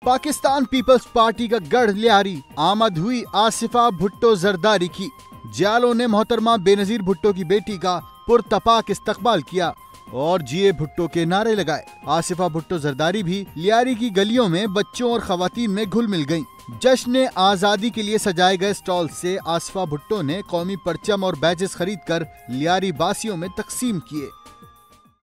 Pakistan peoples party का गढ़ लियारी आमद हुई आसिफा भुट्टो जरदारी की। जालों ने मोहतरमा बेनजीर भुट्टो की बेटी का पुरतपाक इस्तकबाल किया और जिए भुट्टो के नारे लगाए। आसिफा भुट्टो जरदारी भी लियारी की गलियों में बच्चों और खवातीन में घुल मिल गयी। जश्न आजादी के लिए सजाए गए स्टॉल से आसिफा भुट्टो ने कौमी परचम और बैजेस खरीद कर लियारी बासियों में तकसीम किए।